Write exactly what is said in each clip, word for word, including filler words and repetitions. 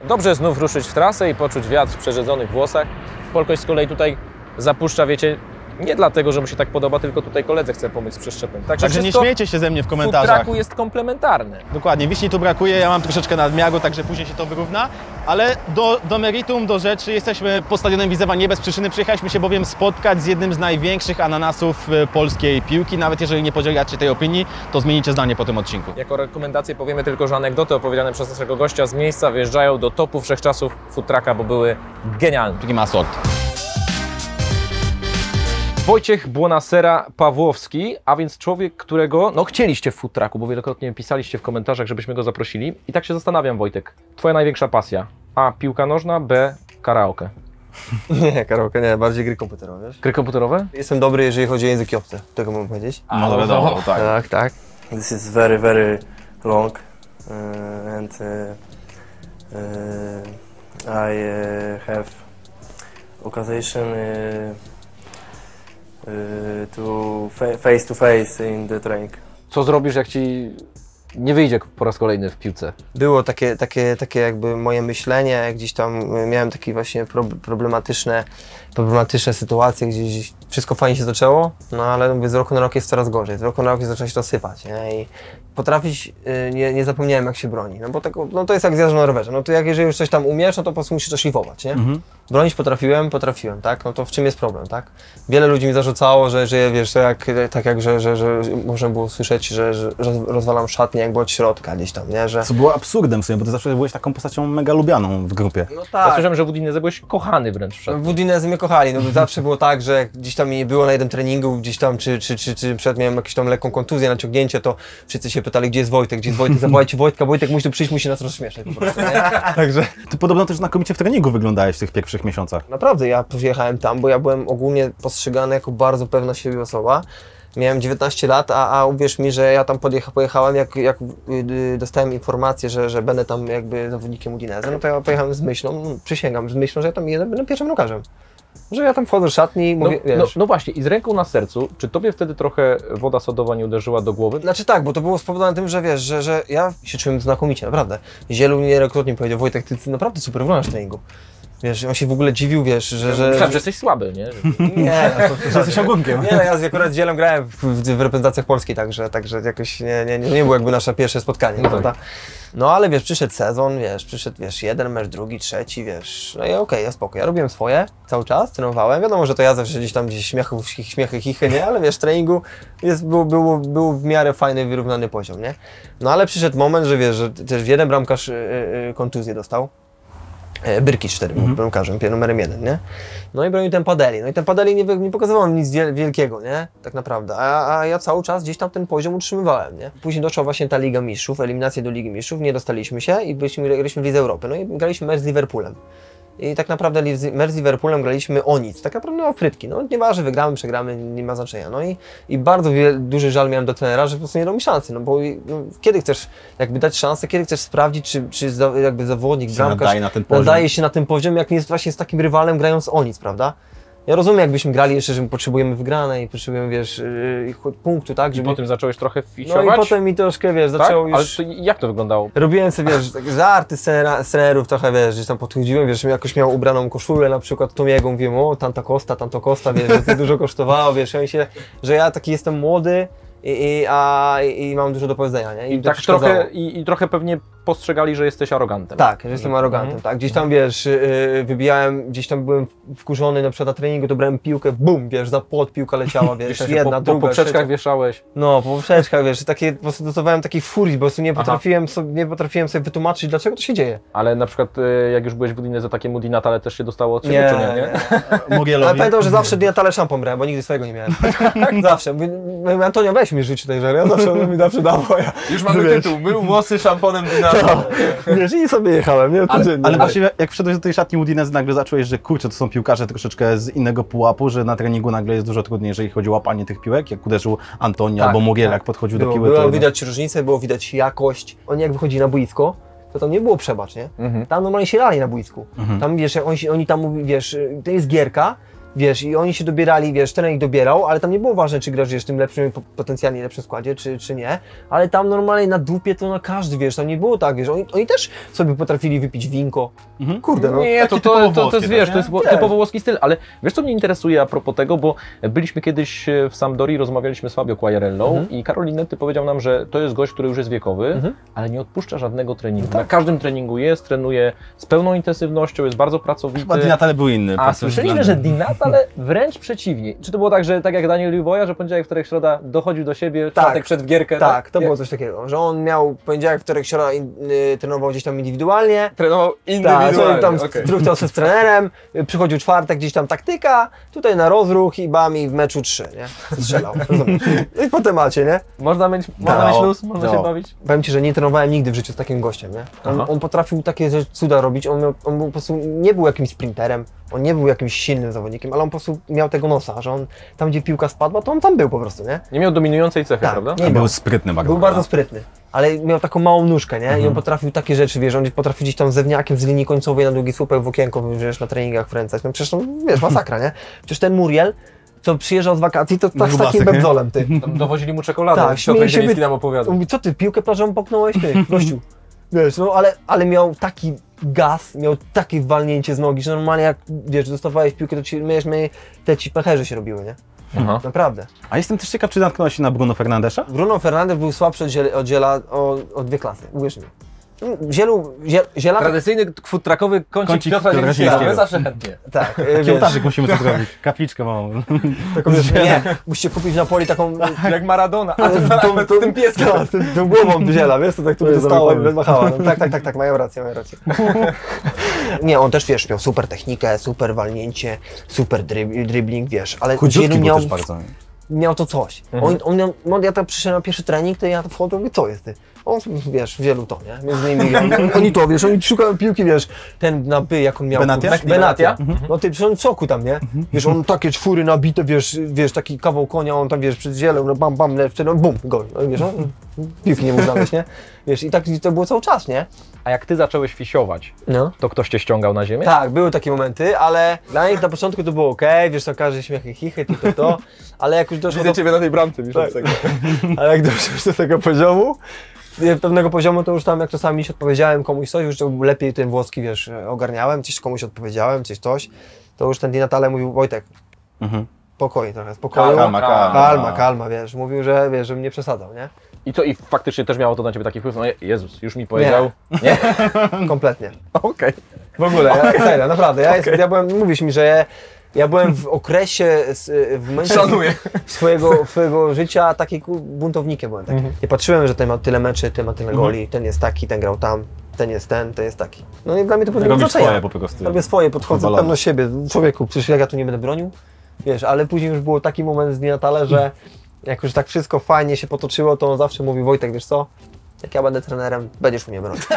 Dobrze znów ruszyć w trasę i poczuć wiatr w przerzedzonych włosach. Polkoś z kolei tutaj zapuszcza, wiecie, nie dlatego, że mu się tak podoba, tylko tutaj koledze chce pomóc z przeszczepem. Także, Także nie śmiejcie się ze mnie w komentarzach. W food trucku jest komplementarne. Dokładnie, wiśni tu brakuje, ja mam troszeczkę nadmiaru, także później się to wyrówna. Ale do, do meritum, do rzeczy, jesteśmy pod stadionem Widzewa nie bez przyczyny. Przyjechaliśmy się bowiem spotkać z jednym z największych ananasów polskiej piłki. Nawet jeżeli nie podzielacie tej opinii, to zmienicie zdanie po tym odcinku. Jako rekomendację powiemy tylko, że anegdoty opowiedziane przez naszego gościa z miejsca wyjeżdżają do topu wszechczasów food trucka, bo były genialne. Taki ma sort. Wojciech Błonasera-Pawłowski, a więc człowiek, którego no, chcieliście w food trucku, bo wielokrotnie pisaliście w komentarzach, żebyśmy go zaprosili. I tak się zastanawiam, Wojtek, twoja największa pasja? A. Piłka nożna, B. Karaoke. Nie, karaoke nie, bardziej gry komputerowe, wiesz? Gry komputerowe? Jestem dobry, jeżeli chodzi o języki obce, tego mogę powiedzieć. No to wiadomo, tak. Tak, tak. This is very, very long uh, and uh, uh, I uh, have occasion uh, uh, to fa face to face in the training. Co zrobisz, jak ci nie wyjdzie po raz kolejny w piłce? Było takie, takie, takie jakby moje myślenie, gdzieś tam miałem takie właśnie problematyczne, problematyczne sytuacje, gdzie gdzieś wszystko fajnie się zaczęło, no ale mówię, z roku na rok jest coraz gorzej, z roku na rok zaczyna się to sypać, nie? I potrafić, nie, nie zapomniałem jak się broni, no bo tego, no to jest jak zjazd na rowerze, no to jak jeżeli już coś tam umiesz, no to po prostu musisz to szlifować, nie? Mhm. Bronić potrafiłem, potrafiłem, tak? No to w czym jest problem, tak? Wiele ludzi mi zarzucało, że, że wiesz, to jak, tak jak, że, że, że można było słyszeć, że, że rozwalam szatnię jakby od środka gdzieś tam, nie? Że... Co było absurdem w sumie, bo ty zawsze byłeś taką postacią mega lubianą w grupie. No Ja tak. słyszałem, że w Udinese byłeś kochany wręcz. No, w Udinese mnie kochali, no bo zawsze było tak, że jak gdzieś tam mnie nie było na jednym treningu, gdzieś tam, czy, czy, czy, czy przed miałem jakąś tam lekką kontuzję, naciągnięcie, to wszyscy się pytali, gdzie jest Wojtek, gdzie jest Wojtek, zawołajcie Wojtka, Wojtek musi tu przyjść, musi nas rozśmieszać po prostu, nie? Także... Ty podobno też znakomicie w treningu wyglądałeś w tych pierwszych miesiącach. Naprawdę, ja przyjechałem tam, bo ja byłem ogólnie postrzegany jako bardzo pewna siebie osoba. Miałem dziewiętnaście lat, a, a uwierz mi, że ja tam podjecha, pojechałem, jak, jak yy, dostałem informację, że, że będę tam jakby zawodnikiem Udinese, no to ja pojechałem z myślą, no, przysięgam, z myślą, że ja tam będę pierwszym bramkarzem. Że ja tam wchodzę do szatni i mówię, no, no, wiesz... no właśnie, i z ręką na sercu, czy tobie wtedy trochę woda sodowa nie uderzyła do głowy? Znaczy tak, bo to było spowodowane tym, że wiesz, że, że ja się czułem znakomicie, naprawdę. Zielu mnie wielokrotnie powiedział, Wojtek, ty, ty naprawdę super wyglądasz w treningu. Wiesz, on się w ogóle dziwił, wiesz, że... że Myślałem, że jesteś słaby, nie? Nie, no, to, Że jesteś ogólkiem. Nie, no, ja akurat z Zielem grałem w, w, w reprezentacjach Polski, także, także jakoś nie, nie, nie, nie było jakby nasze pierwsze spotkanie, no, prawda? No ale wiesz, przyszedł sezon, wiesz, przyszedł, wiesz, jeden mecz, drugi, trzeci, wiesz, no i okej, okay, ja spoko, ja robiłem swoje cały czas, trenowałem, wiadomo, że to ja zawsze gdzieś tam gdzieś śmiechów, śmiechy, chichy, nie, ale wiesz, w treningu jest, był, był, był w miarę fajny, wyrównany poziom, nie? No ale przyszedł moment, że wiesz, że też jeden bramkarz y, y, kontuzję dostał. Byrkic cztery był mm-hmm. bramkarzem, numerem jeden, nie? No i bronił ten Padeli. No i ten Padeli nie, nie pokazywał nic wielkiego, nie? Tak naprawdę. A, a ja cały czas gdzieś tam ten poziom utrzymywałem, nie? Później doszła właśnie ta Liga Mistrzów, eliminacje do Ligi Mistrzów, nie dostaliśmy się i byliśmy, graliśmy w Lidze Europy. No i graliśmy mecz z Liverpoolem. I tak naprawdę mecz z Liverpoolem graliśmy o nic, tak naprawdę o frytki. No nieważne, wygramy, przegramy, nie ma znaczenia. No i, i bardzo wiel, duży żal miałem do trenera, że po prostu nie dał mi szansy, no bo no, kiedy chcesz jakby dać szansę, kiedy chcesz sprawdzić, czy, czy za, jakby zawodnik, bramkarz nadaje, na ten poziom. nadaje się na tym poziom, jak nie jest właśnie z takim rywalem grając o nic, prawda? Ja rozumiem, jakbyśmy grali jeszcze, że potrzebujemy wygranej i potrzebujemy, wiesz, yy, punktu, tak? Żeby... I potem zacząłeś trochę fisiować? No i potem mi troszkę, wiesz, zaczęło tak? już... Ale to jak to wyglądało? Robiłem sobie, wiesz, takie żarty z trenerów trochę, wiesz, gdzieś tam podchodziłem, wiesz, jakoś miał ubraną koszulę, na przykład Tomiego, mówiłem, o, Tanta Costa, Tanto Costa, wiesz, że to dużo kosztowało, wiesz, ja się, że ja taki jestem młody, I, i, a, i mam dużo do powiedzenia, nie? I, I tak trochę, i, i trochę pewnie postrzegali, że jesteś arogantem. Tak, że jestem arogantem, mm. tak. Gdzieś tam, wiesz, yy, wybijałem, gdzieś tam byłem wkurzony na przykład na treningu, to brałem piłkę, bum, wiesz, za płot piłka leciała, wiesz, jedna, po, druga, po poprzeczkach trzecia. wieszałeś. No, po poprzeczkach, wiesz, takie, po prostu dostawałem takiej furii, po prostu nie potrafiłem, sobie, nie potrafiłem sobie wytłumaczyć, dlaczego to się dzieje. Ale na przykład, jak już byłeś w Udinese, takie Di Natale też się dostało od ciebie, nie, czy nie? nie? Ale pamiętam, że zawsze Di Natale szampon brałem, bo nigdy swojego nie miałem. Zawsze. Mówię, Antonio, weź mi żyć tej żery, ja zawsze mi zawsze dało. Ja, już mamy wiesz, tytuł, mył włosy szamponem Di Natale. Wiesz, i sobie jechałem, nie? Ale, ale właśnie jak wszedłeś do tej szatni Udinese, nagle zacząłeś, że kurczę, to są piłkarze troszeczkę z innego pułapu, że na treningu nagle jest dużo trudniej, jeżeli chodzi o łapanie tych piłek, jak uderzył Antonio tak, albo Muriel, tak. jak podchodził było, do piły. Było to widać różnicę, było widać jakość. Oni jak wychodzi na boisko, to tam nie było przebacz, nie? Mhm. Tam normalnie się lali na boisku. Mhm. Tam wiesz, oni, oni tam mówi, wiesz, to jest gierka, wiesz, i oni się dobierali, wiesz, trener ich dobierał, ale tam nie było ważne, czy grasz, wiesz, w tym lepszym, potencjalnie lepszym składzie, czy, czy nie, ale tam normalnie na dupie to na każdy, wiesz, tam nie było tak, wiesz, oni, oni też sobie potrafili wypić winko. Mhm. Kurde, no. Nie, to, Taki to, typowo to, to jest, włoskie, wiesz, tak, to jest nie? wo- typowo włoski styl, ale wiesz co mnie interesuje a propos tego, bo byliśmy kiedyś w Sampdorii, rozmawialiśmy z Fabio Quagliarellą Mhm. i Karol Linnetti powiedział nam, że to jest gość, który już jest wiekowy, Mhm. ale nie odpuszcza żadnego treningu. tak. Na każdym treningu jest, trenuje z pełną intensywnością, jest bardzo pracowity. Chyba Di Natale był inny. A pod tym słyszeliśmy, że względem. Di Natale wręcz przeciwnie. Czy to było tak, że tak jak Daniel Liboja, że poniedziałek, wtorek, środa dochodził do siebie, Tak. czwartek przed gierkę? Tak, to Nie. było coś takiego, że on miał poniedziałek, wtorek, środa in, y, trenował gdzieś tam indywidualnie. Trenował Tak, indywidualnie. sobie tam okej. struchtał się z trenerem, y, przychodził czwartek, gdzieś tam taktyka, tutaj na rozruch i bam i w meczu trzy, nie? Strzelał, rozumiesz? I po temacie, nie? Można mieć, można No, mieć luz, można no. się bawić. Powiem Ci, że nie trenowałem nigdy w życiu z takim gościem, nie? On, Aha. on potrafił takie rzeczy- cuda robić, on, miał, on był po prostu nie był jakimś sprinterem, on nie był jakimś silnym zawodnikiem, ale on po prostu miał tego nosa, że on tam, gdzie piłka spadła, to on tam był po prostu, nie? Nie miał dominującej cechy, Tak, prawda? nie Był miał. sprytny bardzo. Był bardzo sprytny, ale miał taką małą nóżkę, nie? I on potrafił takie rzeczy, wiesz, on potrafił gdzieś tam zewniakiem z linii końcowej na długi słupek w okienko, wiesz, na treningach wręcać. No przecież, no, wiesz, masakra, nie? Przecież ten Muriel, co przyjeżdżał z wakacji, to tak z Grubasek, takim nie? bebzolem, ty. Tam dowozili mu czekoladę, Tak, Piotr śmieje się, Zieliński wy- nam opowiadał. On mówi, co ty, piłkę plażową poknąłeś, ty, gościu. Wiesz, no ale, ale miał taki gaz, miał takie walnięcie z nogi, że normalnie jak, wiesz, dostawałeś piłkę, to ci, miałeś, miałeś, te ci pęcherze się robiły, nie? Aha. Naprawdę. A jestem też ciekaw, czy natknąłeś się na Bruno Fernandesza? Bruno Fernandes był słabszy od, Ziel, od Ziela o, o dwie klasy, uwierz mi. Zielu, Ziel, Ziela... Tradycyjny food-truckowy kącik, Kącik Piotra Piotra Zielińskiego. My Zielińskiego. zawsze chętnie. Tak, e, Taki wiesz, ołtarzyk musimy tu zrobić. Kapliczkę małą. taką, wiesz, nie, musicie kupić na poli taką... Jak Maradona, a tą- to tą- z tym pieskiem. Tak, z tym- tą głową Ziela, wiesz, to tak tu To jest zostało i dobry pomysł. machała. No, tak, tak, tak, tak, mają rację, mają rację. Nie, on też, wiesz, miał super technikę, super walnięcie, super dryb, dribbling, wiesz, ale Chudziutki Zielu był miał, też bardzo. miał to coś. On, on miał, on, ja tam przyszedłem na pierwszy trening, to ja to wchodzę, mówię, co jest ty? On, wiesz, wielu to, nie? Między innymi, oni, oni to, wiesz, oni szukają piłki, wiesz, ten na by, jak on miał... Benatia? Benatia. Benatia. Mhm. No ty, przecież on w soku tam, nie? Wiesz, on takie czwóry nabite, wiesz, wiesz, taki kawał konia, on tam, wiesz, przed zielą, no bam, bam, lewczy, no bum, gol. No i wiesz, on, piłki nie mógł znaleźć, nie? Wiesz, i tak to było cały czas, nie? A jak ty zacząłeś fisiować, No. to ktoś cię ściągał na ziemię? Tak, były takie momenty, ale dla nich na początku to było okej, wiesz, tam każdy śmiechy, chichy, to, to, to, ale jak już doszło do, ciebie na tej bramce wiszącego. ale jak doszło już do tego poziomu, nie, pewnego poziomu, to już tam jak czasami się odpowiedziałem komuś coś, już to lepiej ten włoski, wiesz, ogarniałem, coś komuś odpowiedziałem, coś coś, to już ten Di Natale mówił, Wojtek, Mhm. spokojnie trochę, spokoju, Kalma, kalma. kalma, kalma, wiesz, mówił, że, wiesz, żebym nie przesadzał, nie? I to i faktycznie też miało to na ciebie taki wpływ. No Je- Jezus, już mi powiedział. Nie? Kompletnie. Okej. W ogóle, ja, serio, naprawdę, ja, jest, ja byłem, mówisz mi, że ja, ja byłem w okresie, s- w momencie Szanuję. swojego, swojego życia taki ku- buntownikiem byłem taki. Mhm. Nie patrzyłem, że ten ma tyle meczy, ten ma tyle goli, ten jest taki, ten grał tam, ten jest ten, ten jest taki. No i dla mnie to pewnie Robisz znaczenia. swoje po prostu. Robię swoje, podchodzę Powalone. pewno siebie. Człowieku, przecież jak ja tu nie będę bronił, wiesz, ale później już był taki moment z Di Natale, że jak już tak wszystko fajnie się potoczyło, to on zawsze mówi, Wojtek, wiesz co, jak ja będę trenerem, będziesz mnie bronić.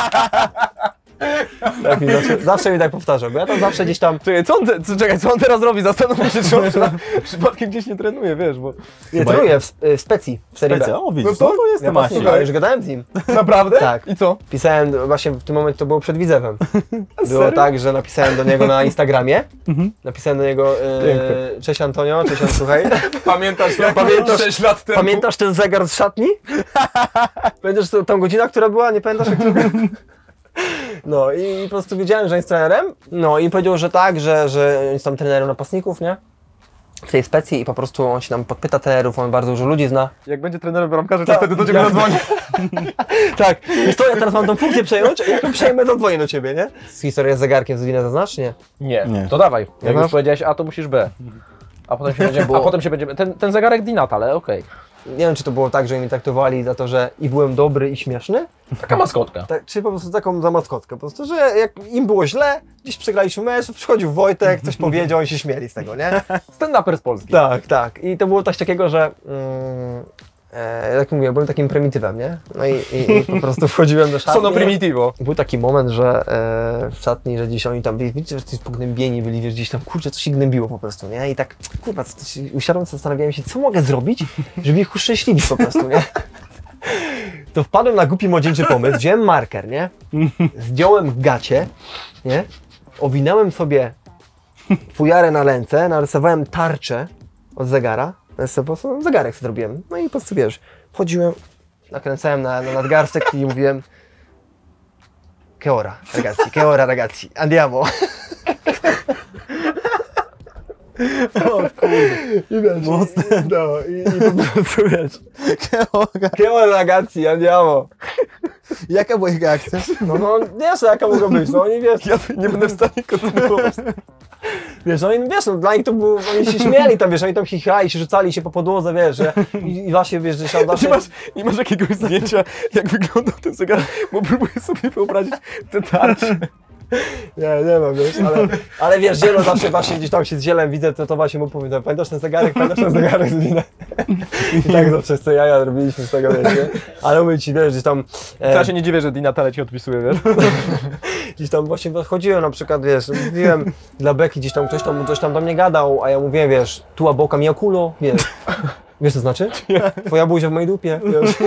Tak mi zawsze, zawsze mi tak powtarzał, bo ja tam zawsze gdzieś tam, Czekaj, co on, te, co, czekaj, co on teraz robi? Zastanów się, czy on przy- przypadkiem gdzieś nie trenuje, wiesz, bo... nie, Chyba- trenuję w, w Specji, w Serie B. Specja, o widzisz, No to no to jest Ja Tomasi. właśnie, już gadałem z nim. Naprawdę? Tak. I co? Pisałem, właśnie w tym momencie to było przed Widzewem. Było Serio? tak, że napisałem do niego na Instagramie, Mhm. napisałem do niego, e, Piękne. cześć Antonio, cześć An, słuchaj, Pamiętasz, jak pamiętasz- sześć lat temu? pamiętasz ten zegar z szatni? Pamiętasz tą- tą godzinę, która była, nie pamiętasz? Jak... No i po prostu wiedziałem, że jest trenerem, no i powiedział, że tak, że, że jest tam trenerem napastników, nie? W tej Specji i po prostu on się tam podpyta trenerów, on bardzo dużo ludzi zna. Jak będzie trenerem bramkarzy, to Tak, wtedy do ciebie ja- zadzwoni. Tak, wiesz co, ja teraz mam tą funkcję przejąć, jak ją przejmę, to dzwonię do ciebie, nie? Z historią z zegarkiem z znasz, nie? Nie, Nie. to dawaj. Jak Znasz? już powiedziałeś A, to musisz B. A potem się będziemy... A potem się będziemy... Ten, ten zegarek Di Natale, ale okej. Nie wiem, czy to było tak, że mnie traktowali za to, że i byłem dobry i śmieszny, Taka maskotka. tak, czy po prostu taką za maskotkę, po prostu, że jak im było źle, gdzieś przegraliśmy mecz, przychodził Wojtek, coś powiedział i się śmieli z tego, nie? Stand-uper z Polski. Tak, tak. I to było coś takiego, że mm, e, jak mówię, byłem takim prymitywem, nie? No i, i, i po prostu wchodziłem do szatni. Sono primitivo. Był taki moment, że e, w szatni, że gdzieś oni tam, widzicie, że coś pognębieni byli, wiesz, gdzieś tam, kurczę, coś się gnębiło po prostu, nie? I tak, kurwa, co- coś- usiadłem, zastanawiałem się, co mogę zrobić, żeby ich uszczęśliwić po prostu, nie? To wpadłem na głupi młodzieńczy pomysł, wziąłem marker, nie? Zdjąłem gacie, nie? Owinąłem sobie fujarę na ręce, narysowałem tarczę od zegara, po prostu zegarek sobie zrobiłem. No i po prostu wiesz, wchodziłem, nakręcałem na, na nadgarstek i mówiłem che ora, ragazzi, che ora, ragazzi, andiamo. O kurde. I wiesz, mocne. No, i, i po prostu wiesz. Che ora, ragazzi, andiamo. Jaka była ich reakcja? No, no, wiesz, jaka mogła być, no oni wiesz. Ja nie będę w stanie kontynuować. Wiesz, no oni, wiesz, no, dla nich to było, oni się śmieli tam, wiesz, oni tam chichrali, się rzucali się po podłodze, wiesz, że, i, i właśnie, wiesz, że się Nie masz, nie masz jakiegoś zdjęcia, jak wyglądał ten zegar, bo próbuję sobie wyobrazić te tarcze. Nie, nie mam, wiesz, ale, ale wiesz, zielo zawsze właśnie gdzieś tam się z zielem widzę, to, to właśnie mu powiem, pamiętasz ten zegarek, pamiętasz ten zegarek z Dina? I tak zawsze co jaja robiliśmy z tego, wiesz, nie? Ale mówię ci, wiesz, gdzieś tam... E... Ja się nie dziwię, że Dina Tale ci odpisuje, wiesz? Gdzieś tam właśnie chodziłem na przykład, wiesz, mówiłem dla Beki, gdzieś tam ktoś tam, ktoś tam do mnie gadał, a ja mówiłem, wiesz, tua boka mi okulo, wiesz. Wiesz co znaczy? Twoja buzia w mojej dupie, wiesz.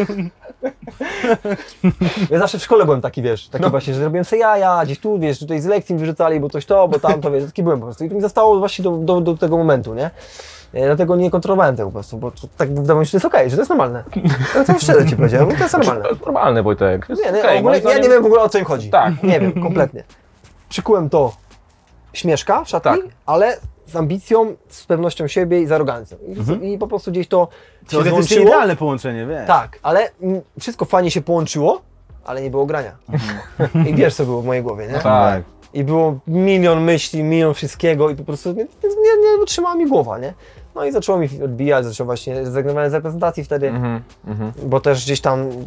Ja zawsze w szkole byłem taki, wiesz, taki no. właśnie, że robiłem sobie jaja, gdzieś tu, wiesz, tutaj z lekcji mi wyrzucali, bo coś to, bo tamto, wiesz, taki byłem po prostu. I to mi zostało właśnie do, do, do tego momentu, nie? Ja dlatego nie kontrolowałem tego po prostu, bo to, tak wydawało mi się, że to jest okej, okay, że to jest normalne. Ja to szczerze ci powiedziałem, to jest normalne. To jest normalne, Wojtek. Jest nie, nie, okay, ogóle, ja nie wiem w ogóle o co im chodzi. Tak. Nie wiem, kompletnie. Przykułem to śmieszka w szatni, tak. ale z ambicją, z pewnością siebie i z arogancją. I, mhm. i po prostu gdzieś to się złączyło. Idealne połączenie, wiesz. Tak, ale m, wszystko fajnie się połączyło, ale nie było grania. Mhm. I wiesz co było w mojej głowie, nie? No tak. I było milion myśli, milion wszystkiego i po prostu nie, nie, nie utrzymała mi głowa, nie? No i zaczęło mi odbijać, zacząłem właśnie, zrezygnowałem z reprezentacji wtedy, mm -hmm. bo też gdzieś tam... Y,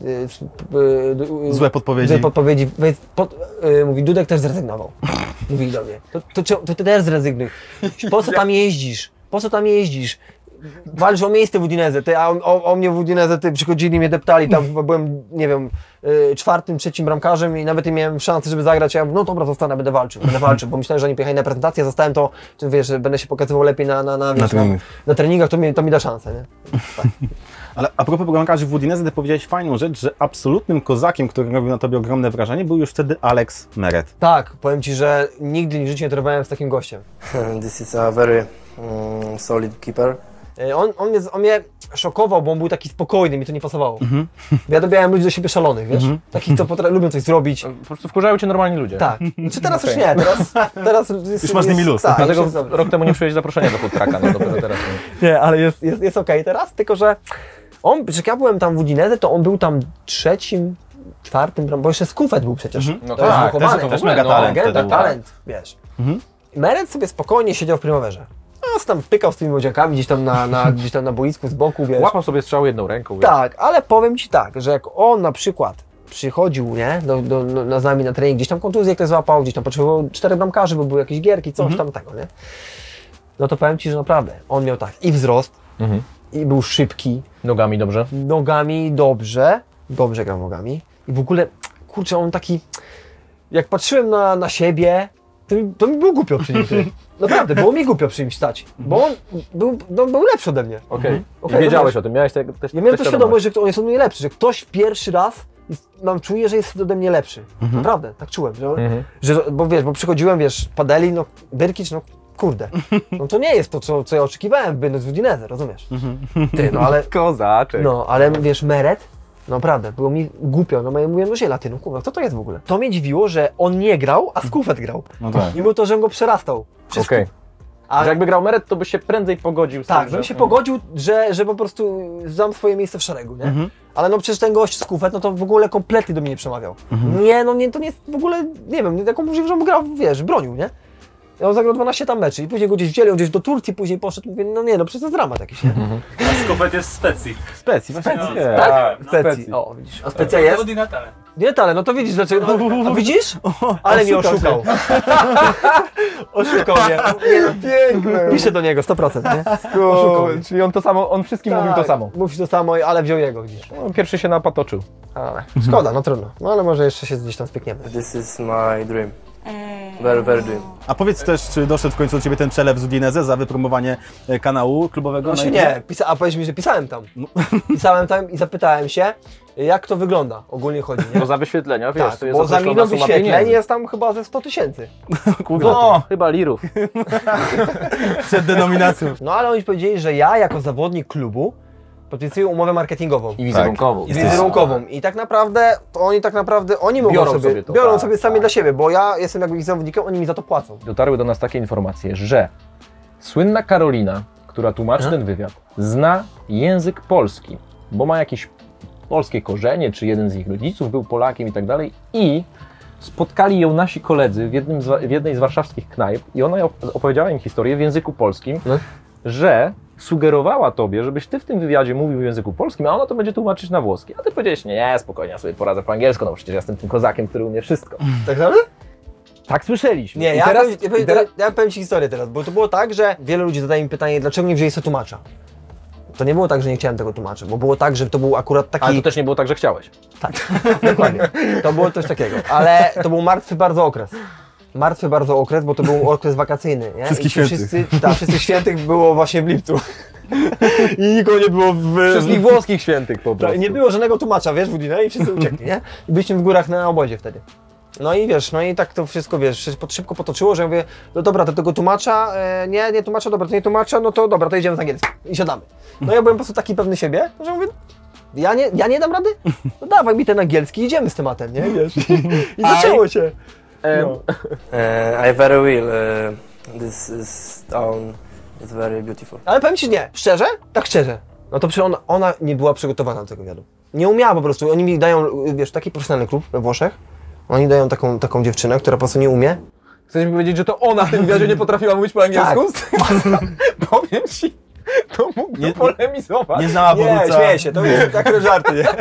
y, y, złe podpowiedzi. Złe podpowiedzi. Pod, y, mówi, Dudek też zrezygnował. Mówi do mnie, to, to, to, to ty też zrezygnuj. Po co tam jeździsz? Po co tam jeździsz? Walcz o miejsce w Udinese, ty, a o, o mnie w Udinese ty przychodzili, mnie deptali, tam byłem, nie wiem, y, czwartym, trzecim bramkarzem i nawet nie miałem szansy, żeby zagrać, ja no dobra, zostanę, będę walczył, będę walczył, bo myślałem, że oni pojechali na prezentację, zostałem to, czy wiesz, że będę się pokazywał lepiej na, na, na, wiesz, na, na, na treningach, to mi, to mi da szansę, nie? Tak. Ale a propos bramkarzy w Udinese, ty powiedziałeś fajną rzecz, że absolutnym kozakiem, który robił na tobie ogromne wrażenie, był już wtedy Alex Meret. Tak, powiem ci, że nigdy w życiu nie trenowałem z takim gościem. This is a very um, solid keeper. On, on, mnie, on mnie szokował, bo on był taki spokojny, mi to nie pasowało. Mm-hmm. Ja dobierałem ludzi do siebie szalonych, wiesz? Mm-hmm. Takich, co potra- lubią coś zrobić. Po prostu wkurzają cię normalni ludzie. Tak. Znaczy teraz okay. już nie, teraz... teraz jest, już masz z nimi luz. Tak, dlatego rok temu nie przyjąłeś zaproszenia do food trucka, no dopiero teraz. Nie, nie ale jest, jest, jest okej okay teraz, tylko że on, jak ja byłem tam w Udinese, to on był tam trzecim, czwartym, bo jeszcze Skufet był przecież. Mm-hmm. No to tak, jest też, też mega talent. No, legenda, talent, wiesz. Mm-hmm. Meret sobie spokojnie siedział w Primaverze. No, tam pykał z tymi młodziakami gdzieś tam na, na, gdzieś tam na boisku z boku, wiesz. Łapał sobie strzał jedną ręką. Wiesz. Tak, ale powiem ci tak, że jak on na przykład przychodził, nie, do, do, do, z nami na trening, gdzieś tam kontuzję ktoś złapał, gdzieś tam potrzebował czterech bramkarzy, bo były jakieś gierki, coś mm-hmm. tam tego, nie? No to powiem ci, że naprawdę, on miał tak i wzrost, mm-hmm. i był szybki. Nogami dobrze? Nogami dobrze, dobrze grał nogami. I w ogóle, kurczę, on taki, jak patrzyłem na, na siebie, to mi, to mi było głupio przy nim. Naprawdę, było mi głupio przy nim stać, bo on był, no, był lepszy ode mnie. Okej, okay. okay, wiedziałeś o tym, miałeś te, też Ja miałem to świadomość, że on jest ode mnie lepszy, że ktoś pierwszy raz jest, mam, czuje, że jest ode mnie lepszy. Mhm. Naprawdę, tak czułem, że, mhm. że, bo wiesz, bo przychodziłem, wiesz, Padeli, no, Byrkic, no kurde, no to nie jest to, co, co ja oczekiwałem, będąc w Udinese, rozumiesz? Ty, no ale... Kozaczek. No, ale wiesz, Meret, naprawdę, było mi głupio, no ja mówiłem, no ziela, ty, no kurwa, co to jest w ogóle? To mnie dziwiło, że on nie grał, a Skufet grał. No tak. Mimo to, że go przerastał. Okej. Okay. A że jakby grał Meret, to by się prędzej pogodził z tak, tym, że... bym się pogodził, że, że po prostu znam swoje miejsce w szeregu, nie? Mhm. Ale no przecież ten gość Skufet, no to w ogóle kompletnie do mnie nie przemawiał. Mhm. Nie, no nie, to nie jest w ogóle, nie wiem, taką możliwe, że on grał, wiesz, bronił, nie? Ja on zagrał dwanaście tam meczy i później go gdzieś wzięli, on gdzieś do Turcji później poszedł, mówię, no nie, no przecież to jest dramat jakiś, nie? Mhm. A Skufet jest z Specji. Specji, właśnie. No, nie. Tak? No, Specji. O, widzisz. A Specja jest? Nie, ale no to widzisz, dlaczego. No, a widzisz? Ale mnie oszukał. Oszukał mnie. Nie, no, piękne. Piszę do niego sto procent, nie? Oszukał. Czyli on to samo, on wszystkim tak, mówił to samo. Mówi to samo, ale wziął jego gdzieś. No, pierwszy się napatoczył. Ale szkoda, no trudno. No ale może jeszcze się gdzieś tam spiekniemy. This is my dream. very, very dream. A powiedz też, czy doszedł w końcu do Ciebie ten przelew z Udinese za wypromowanie e, kanału klubowego? Znaczy na nie, pisa a powiedz mi, że pisałem tam. Pisałem tam i zapytałem się, jak to wygląda, ogólnie chodzi, nie? Bo za wyświetlenia, wiesz, Tak, to jest bo za określona milion suma wyświetleń pieniędzy. jest tam chyba ze sto tysięcy. No, chyba lirów. Przed denominacją. No ale oni powiedzieli, że ja jako zawodnik klubu podpisuję umowę marketingową. I wizerunkową. I wizerunkową. I tak naprawdę, to oni tak naprawdę, oni mogą Biorą sobie, sobie to, biorą tak, sobie sami tak. dla siebie, bo ja jestem jakby ich zawodnikiem, oni mi za to płacą. Dotarły do nas takie informacje, że słynna Karolina, która tłumaczy ten wywiad, zna język polski, bo ma jakieś polskie korzenie, czy jeden z ich rodziców był Polakiem i tak dalej. I spotkali ją nasi koledzy w, jednym z, wa- w jednej z warszawskich knajp i ona op- opowiedziała im historię w języku polskim, No. że sugerowała tobie, żebyś ty w tym wywiadzie mówił w języku polskim, a ona to będzie tłumaczyć na włoski. A ty powiedziałeś, nie, nie, spokojnie, ja sobie poradzę po angielsku, no przecież ja jestem tym kozakiem, który umie wszystko. Tak naprawdę? Tak słyszeliśmy. Nie, I ja, teraz, powiem, ja, powiem, i teraz, ja powiem Ci historię teraz, bo to było tak, że wiele ludzi zadaje mi pytanie, dlaczego nie wzięli sobie tłumacza. To nie było tak, że nie chciałem tego tłumacza, bo było tak, że to był akurat taki... ale to też nie było tak, że chciałeś. Tak, dokładnie. To było coś takiego, ale to był martwy bardzo okres. Martwy bardzo okres, bo to był okres wakacyjny, nie? Wszystkich I ci świętych. Wszyscy, tak, wszystkich świętych było właśnie w lipcu. I nikogo nie było w... Wszystkich włoskich świętych po Tak, prostu. i nie było żadnego tłumacza, wiesz, w Udine i wszyscy uciekli, nie? I byliśmy w górach na obozie wtedy. No i wiesz, no i tak to wszystko, wiesz, szybko potoczyło, że ja mówię, no dobra, to tego tłumacza, e, nie, nie tłumacza, dobra, to nie tłumacza, no to dobra, to idziemy z angielskim i siadamy. No ja byłem po prostu taki pewny siebie, że mówię, ja nie, ja nie dam rady? No dawaj mi ten angielski, idziemy z tematem, nie, wiesz. I zaczęło się. Em, No. Uh, I very will. Uh, this is town is very beautiful. Ale powiem Ci nie, szczerze, tak szczerze, no to przecież ona, ona nie była przygotowana do tego wywiadu. Nie umiała po prostu, oni mi dają, wiesz, taki profesjonalny klub we Włoszech, oni dają taką, taką dziewczynę, która po prostu nie umie. Chcesz mi powiedzieć, że to ona w tym wywiadzie nie potrafiła mówić po angielsku? Powiem ci, to mógłbym Nie- polemizować. Nie znała Nie, Boruca. śmieję się, to jest takie żarty, nie?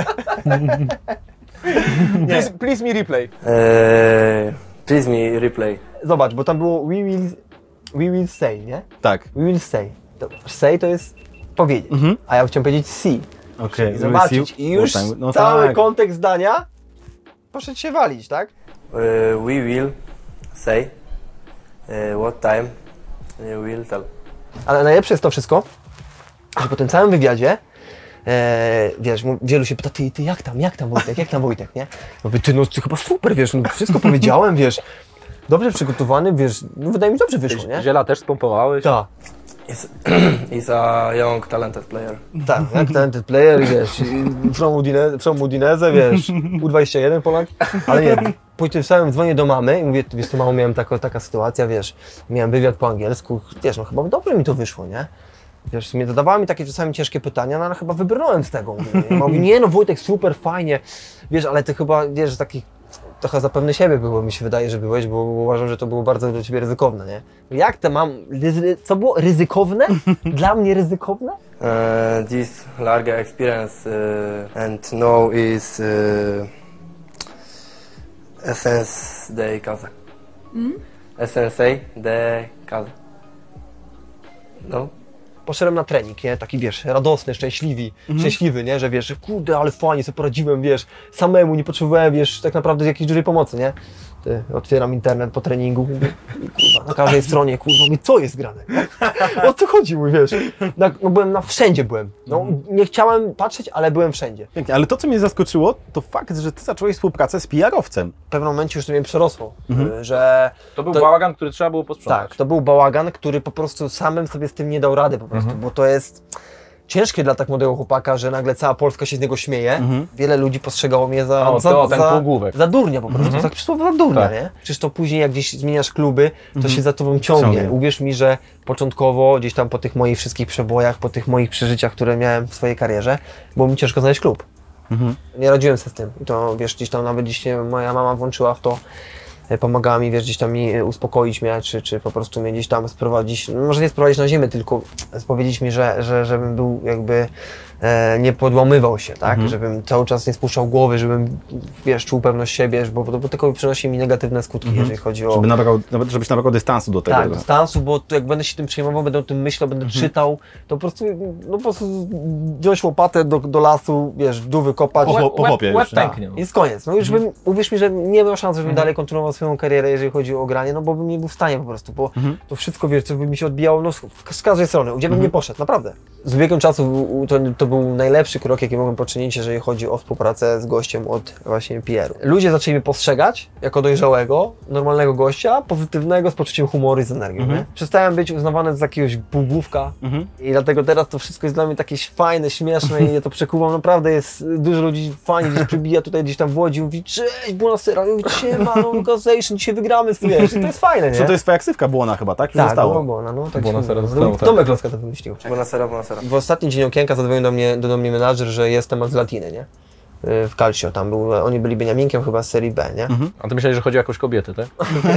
Please, please me replay. Uh, please me replay. Zobacz, bo tam było we will, we will say, nie? Tak. We will say. To, say to jest powiedzieć, Mhm. a ja chciałem powiedzieć see. Okej. I zobaczyć. I już No, no cały tak. kontekst zdania poszedł się walić, tak? Uh, we will say uh, what time you will tell. Ale najlepsze jest to wszystko, że po tym całym wywiadzie, e, wiesz, mu- wielu się pyta, ty, ty jak tam, jak tam Wojtek, jak tam Wojtek, nie? No mówię, ty, no ty chyba super, wiesz, no wszystko powiedziałem, wiesz, dobrze przygotowany, wiesz, no wydaje mi się, dobrze wyszło, nie? Ziela też spompowałeś. Tak, He's, he's a young, talented player. tak, jak talented player, wiesz, i from, Udine, from Udinese, wiesz, U dwadzieścia jeden Polak, ale nie, po tym samym dzwonię do mamy i mówię, wiesz, to mało miałem taka, taka sytuacja, wiesz, miałem wywiad po angielsku, wiesz, no chyba dobrze mi to wyszło, nie? Wiesz, w sumie zadawała mi takie czasami ciężkie pytania, no ale chyba wybrnąłem z tego. Mówię, mówi, nie no Wojtek, super, fajnie, wiesz, ale ty chyba, wiesz, taki trochę zapewne siebie było, mi się wydaje, że byłeś, bo uważam, że to było bardzo dla ciebie ryzykowne, nie? Jak to mam, ryzy- co było, ryzykowne? Dla mnie ryzykowne? Uh, this large experience uh, and know is uh, essence de casa. Essence de casa. No? Poszedłem na trening, nie? Taki, wiesz, radosny, szczęśliwy, szczęśliwy, nie? Że wiesz, że kurde, ale fajnie sobie poradziłem, wiesz, samemu, nie potrzebowałem, wiesz, tak naprawdę jakiejś dużej pomocy, nie? Ty, otwieram internet po treningu, mówię, kurwa, na każdej stronie, kurwa, mówię, co jest grane? O co chodzi, mój, wiesz? Na, no byłem na, wszędzie byłem, no, nie chciałem patrzeć, ale byłem wszędzie. Pięknie, ale to, co mnie zaskoczyło, to fakt, że ty zacząłeś współpracę z P R-owcem. W pewnym momencie już to mnie przerosło, y, że To był To- bałagan, który trzeba było posprzątać. tak, to był bałagan, który po prostu samym sobie z tym nie dał rady po prostu, bo to jest ciężkie dla tak młodego chłopaka, że nagle cała Polska się z niego śmieje. Wiele ludzi postrzegało mnie za, O, za, to, ten za, półgłówek. za durnia po prostu, tak przysłowiowo za durnia, Tak. nie? Przecież to później jak gdzieś zmieniasz kluby, to się za tobą ciągnie. Ciągnie. Uwierz mi, że początkowo gdzieś tam po tych moich wszystkich przebojach, po tych moich przeżyciach, które miałem w swojej karierze, było mi ciężko znaleźć klub. Nie radziłem sobie z tym. I to wiesz, gdzieś tam nawet gdzieś się moja mama włączyła w to, e, pomagała mi, wiesz, gdzieś tam mi e, uspokoić mnie, czy, czy po prostu mnie gdzieś tam sprowadzić, no może nie sprowadzić na ziemię, tylko powiedzieć mi, że, że żebym był jakby e, nie podłamywał się, tak? Mhm. Żebym cały czas nie spuszczał głowy, żebym, wiesz, czuł pewność siebie, bo, bo to tylko przynosi mi negatywne skutki, Mhm. jeżeli chodzi o... Żeby nabrał, żebyś nabrał dystansu do tego. Tak, dystansu, bo jak będę się tym przejmował, będę o tym myślał, będę Mhm. czytał, to po prostu, no po prostu wziąć łopatę do, do lasu, wiesz, dół wykopać. Po- po- po Łeb- popie łeb już, tak. pęknie. Jest koniec. No już bym, uwierz mi, że nie miał szans, żebym Mhm. dalej kontynuował swoją karierę, jeżeli chodzi o granie, no bo bym nie był w stanie po prostu, bo Mhm. to wszystko, wiesz, co by mi się odbijało, no z, z każdej strony, gdzie bym nie poszedł, naprawdę. Z biegiem czasu u- to, to był najlepszy krok, jaki mogłem poczynić, jeżeli chodzi o współpracę z gościem od właśnie P R-u. Ludzie zaczęli mnie postrzegać jako dojrzałego, normalnego gościa, pozytywnego, z poczuciem humoru i z energią. Mhm. Nie? Przestałem być uznawany za jakiegoś półgłówka Mhm. i dlatego teraz to wszystko jest dla mnie takie fajne, śmieszne i ja to przekuwam. Naprawdę jest dużo ludzi fajnie gdzieś przybija tutaj gdzieś tam w Łodzi, mówi cześć, Buonasera, ja mówię siema, no Organization, dzisiaj wygramy, wiesz, i to jest fajne, nie? Co to jest twoja ksywka Błona chyba, tak? Już tak, zostało. no, Bona, no, tak Buonasera się- zostało, no, tak. Tomek Loska to wymyślił. Buonasera, buonasera. W ostatni dzień okienka zadzwonił do mnie, do, do mnie menadżer, że jest temat z Latiny, nie? Y, W Calcio, tam był, oni byli Beniaminkiem chyba z serii B, nie? A ty myślałeś, że chodzi o jakąś kobietę, tak?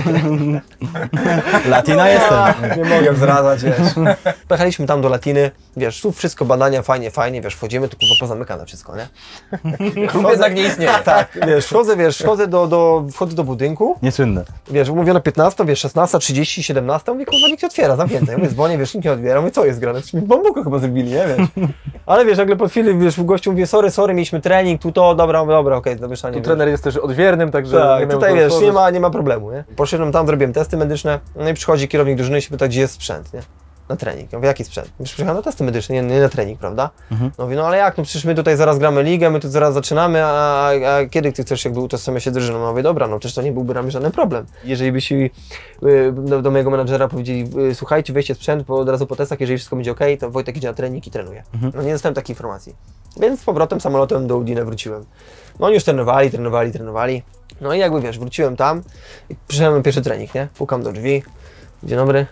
Latina jestem. Nie mogę zdradzać, wiesz. Pojechaliśmy tam do Latiny, wiesz, tu wszystko badania, fajnie, fajnie, wiesz, wchodzimy, tu kurwa pozamykane wszystko, nie? Klub jednak nie istnieje. Tak, wiesz, wchodzę, wiesz, wchodzę do, do, wchodzę do budynku, Nieczynne. wiesz, umówiono piętnasta, wiesz, szesnasta, trzydzieści, siedemnasta, mówię, kurwa, nikt nie otwiera, zamknięte. Ja mówię, dzwonię, wiesz, nikt nie otwiera, mówię, co jest grane? Coś mi bambuko chyba zrobili, nie, wiesz. Ale wiesz, nagle po chwili, wiesz, gościu mówi, sorry, sorry, mieliśmy trening, tu to, dobra, dobra, okej, zamieszanie. Tu wiesz. trener jest też odwiernym, także Tak, nie miał tutaj to wiesz, nie otworzyć. ma, nie ma problemu, nie? Poszedłem tam, zrobiłem testy medyczne, no i przychodzi kierownik drużyny i się pyta, gdzie jest sprzęt, nie? Na trening. Ja mówię, jaki sprzęt? Już przyjechałem na testy medyczne, nie, nie na trening, prawda? Mhm. No mówię, no ale jak, no przecież my tutaj zaraz gramy ligę, my tu zaraz zaczynamy, a, a kiedy ty chcesz jakby utożsamiać się z drużyną? No mówię, dobra, no przecież to nie byłby dla mnie żaden problem. Jeżeli byście y, do, do mojego menadżera powiedzieli, y, słuchajcie, weźcie sprzęt, bo od razu po testach, jeżeli wszystko będzie ok, to Wojtek idzie na trening i trenuje. Mhm. No nie dostałem takiej informacji. Więc z powrotem samolotem do Udine wróciłem. No oni już trenowali, trenowali, trenowali. No i jakby wiesz, wróciłem tam i przyszedłem na pierwszy trening, nie? Pukam do drzwi. Dzień dobry.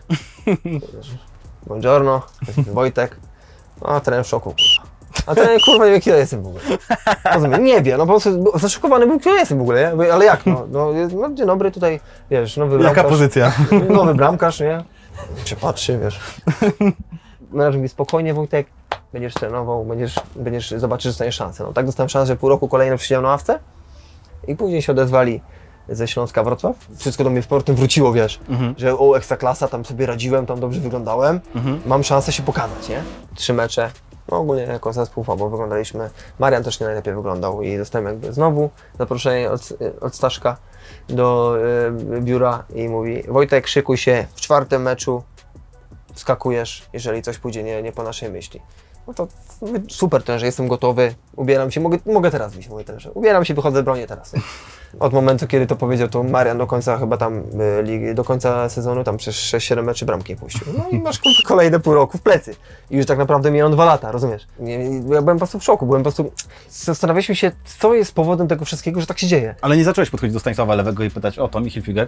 Buongiorno, jestem Wojtek. A trener w szoku, kurwa. A trener kurwa nie wie, kim ja jestem w ogóle. Rozumiem, nie wie, no po prostu bo- zaszokowany był, kim ja jestem w ogóle, nie? Mówię, ale jak no? No, jest- no dzień dobry, tutaj, wiesz, nowy Jaka bramkarz. pozycja? Nowy bramkarz, nie? Się patrzy, wiesz. Menadżer mówi, spokojnie Wojtek, będziesz trenował, będziesz, będziesz zobaczysz, że dostaniesz szansę. No tak dostałem szansę, że pół roku kolejne przysiedziałem na ławce i później się odezwali ze Śląska Wrocław. Wszystko do mnie w portem wróciło, wiesz, Mhm. że o, ekstraklasa, tam sobie radziłem, tam dobrze wyglądałem. Mhm. Mam szansę się pokazać, nie? Trzy mecze. No ogólnie jako zespół, bo wyglądaliśmy. Marian też nie najlepiej wyglądał i dostałem jakby znowu zaproszenie od, od Staszka do y, biura i mówi, Wojtek, szykuj się, w czwartym meczu skakujesz, jeżeli coś pójdzie nie, nie po naszej myśli. No to mówię, super trenerze, jestem gotowy, ubieram się, mogę, mogę teraz wyjść, mówię trenerze, ubieram się, wychodzę, bronię teraz. Od momentu, kiedy to powiedział, to Marian do końca chyba tam, y, ligi, do końca sezonu tam przez sześć siedem meczy bramki nie puścił. No i masz kurwa, kolejne pół roku w plecy. I już tak naprawdę miałem dwa lata, rozumiesz? Nie, nie, ja byłem po prostu w szoku, byłem po prostu, zastanawialiśmy się, co jest powodem tego wszystkiego, że tak się dzieje. Ale nie zacząłeś podchodzić do Stanisława Lewego i pytać, o to Michał Figer?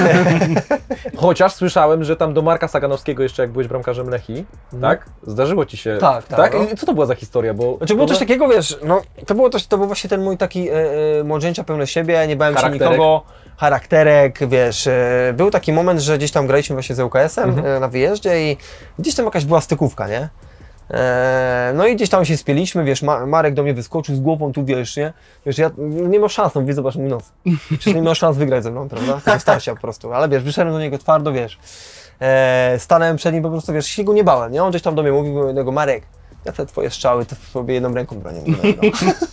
Chociaż słyszałem, że tam do Marka Saganowskiego jeszcze jak byłeś bramkarzem Lechii, tak? Zdarzyło ci się. Mhm. Tak, tak, no. I co to była za historia? Bo Znaczy było coś takiego, wiesz, no to było coś, to był właśnie ten mój taki e, e, młodzięcia pełny siebie, nie bałem się Charakterek. nikogo, charakterek, wiesz, e, był taki moment, że gdzieś tam graliśmy właśnie z U K S-em Mhm. e, na wyjeździe i gdzieś tam jakaś była stykówka, nie? E, no i gdzieś tam się spieliśmy, wiesz, Ma Marek do mnie wyskoczył z głową, tu wiesz, nie? Wiesz, ja nie ma szans, no mówię, zobacz mój nos. Przecież nie miał szans wygrać ze mną, prawda? To starcia po prostu, ale wiesz, wyszedłem do niego twardo, wiesz, e, stanąłem przed nim po prostu, wiesz, się go nie bałem, nie? On gdzieś tam do mnie mówił, mówił do niego, Marek, ja te twoje strzały to sobie jedną ręką bronię. No.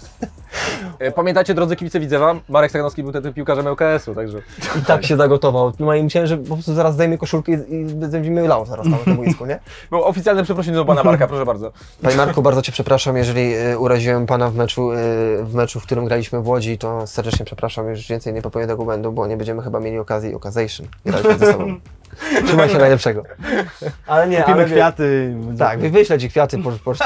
E, Pamiętacie, drodzy kibice Widzewa, Marek Saganowski był wtedy piłkarzem L K S-u, także... I tak się zagotował. No i myślałem, że po prostu zaraz zdejmę koszulkę i, i będziemy lało zaraz tam na tym boisku, nie? Było oficjalne przeprosiny do pana Marka, proszę bardzo. Panie Marku, bardzo Cię przepraszam, jeżeli y, uraziłem Pana w meczu, y, w meczu, w którym graliśmy w Łodzi, to serdecznie przepraszam, już więcej nie popełnię tego błędu, bo nie będziemy chyba mieli okazji, occasion, grać ze sobą. Trzymaj się najlepszego. Ale nie, Kupimy ale wie- kwiaty. Tak, wy- wyślę Ci kwiaty po, pocztą.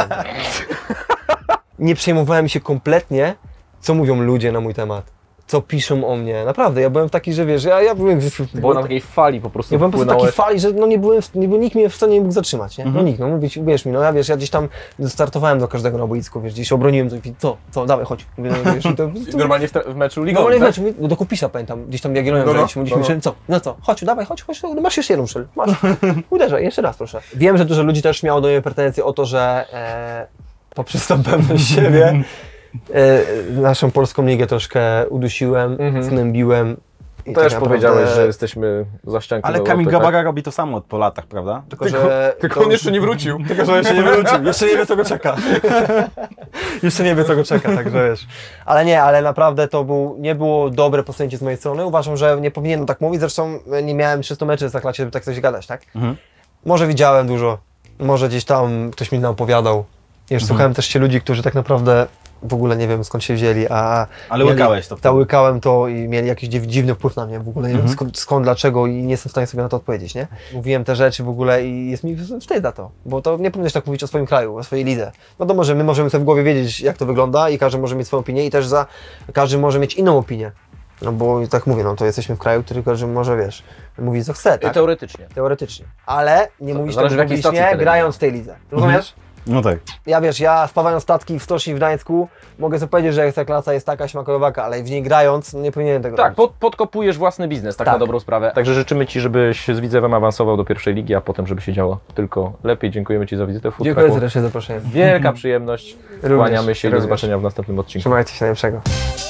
Nie przejmowałem się kompletnie, co mówią ludzie na mój temat. Co piszą o mnie. Naprawdę, ja byłem taki, że wiesz, ja, ja byłem... Było na takiej fali po prostu Ja byłem po prostu takiej wpłynąłeś. fali, że no nie byłem, w- nie, był- nikt mnie w stanie nie mógł zatrzymać, nie? No Mhm. nikt, no mówić, wiesz mi, no ja wiesz, ja gdzieś tam startowałem do każdego na boisku, wiesz, gdzieś obroniłem coś, co, co, dawaj, chodź. Mówię, no, wiesz, i to, to, Normalnie w, te, w meczu no, ligowym, ale tak? wiesz, mówię, do Kupisza pamiętam, gdzieś tam Jagiellonią No, no, graliśmy, no, mówiliśmy, no. co, no co, chodź, dawaj, chodź, chodź, no, masz jeszcze jedną szel, masz, uderzaj, jeszcze raz proszę. Wiem, że dużo ludzi też miało do mnie pretensje o to, że e, poprzez tą pewność siebie. E, naszą polską ligę troszkę udusiłem, Mhm. znębiłem. I Też tak naprawdę- powiedziałeś, że jesteśmy za ścianką Ale Europy, Kamil tak? Gabara robi to samo po latach, prawda? Tylko, Tylko, że tylko to- on jeszcze nie wrócił. Tylko, że jeszcze nie wrócił, jeszcze nie wie, co go czeka. Jeszcze nie wie, co go czeka, także wiesz. Ale nie, ale naprawdę to był, nie było dobre posunięcie z mojej strony. Uważam, że nie powinienem tak mówić, zresztą nie miałem trzystu meczy na klasie, żeby tak coś gadać, tak? Mhm. Może widziałem dużo, może gdzieś tam ktoś mi opowiadał. Wiesz, Mhm. słuchałem też się ludzi, którzy tak naprawdę w ogóle nie wiem, skąd się wzięli, a... Ale mieli- łykałeś to wtedy. Ta łykałem to i mieli jakiś dziw, dziwny wpływ na mnie, w ogóle nie Mhm. wiem skąd, skąd, dlaczego i nie jestem w stanie sobie na to odpowiedzieć, nie? Mówiłem te rzeczy w ogóle i jest mi wstyd za to, bo to nie powinieneś tak mówić o swoim kraju, o swojej lidze. Wiadomo, że my możemy sobie w głowie wiedzieć, jak to wygląda i każdy może mieć swoją opinię i też za, każdy może mieć inną opinię. No bo tak mówię, no to jesteśmy w kraju, który każdy może, wiesz, mówić co chce, tak? Teoretycznie. Teoretycznie. Ale nie mówisz zależy, tego w jakiej stacji publicznie, telewizyjnej. grając w tej lidze. Rozumiesz? No tak. Ja wiesz, ja spawając statki w Stoczni w Gdańsku, mogę sobie powiedzieć, że Ekstraklasa jest taka, śmakowa, ale w niej grając, no nie powinienem tego Tak, robić. pod, podkopujesz własny biznes, tak, Tak. na dobrą sprawę. Także życzymy Ci, żebyś z Widzewem awansował do pierwszej ligi, a potem, żeby się działo tylko lepiej. Dziękujemy Ci za wizytę w Food Dziękuję Trucku. serdecznie za zaproszenie. Wielka przyjemność. Również, Kłaniamy się i do również. zobaczenia w następnym odcinku. Trzymajcie się najlepszego.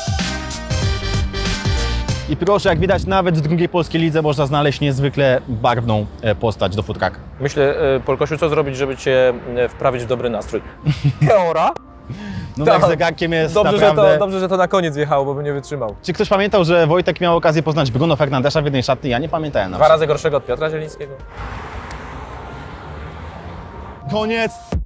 I proszę, jak widać, nawet w drugiej polskiej lidze można znaleźć niezwykle barwną e, postać do Food Trucka. Myślę, e, Polkosiu, co zrobić, żeby Cię e, wprawić w dobry nastrój? Teora? No Tak. tak, zegarkiem jest Dobrze, naprawdę... że to, dobrze, że to na koniec wjechało, bo by nie wytrzymał. Czy ktoś pamiętał, że Wojtek miał okazję poznać Bruno Fernandesza w jednej szatni? Ja nie pamiętałem. na Dwa przykład. razy gorszego od Piotra Zielińskiego. Koniec!